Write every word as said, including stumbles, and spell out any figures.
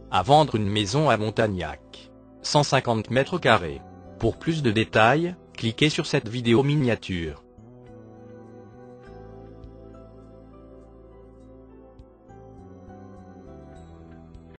à vendre une maison à Montagnac. cent cinquante mètres carrés. Pour plus de détails, cliquez sur cette vidéo miniature.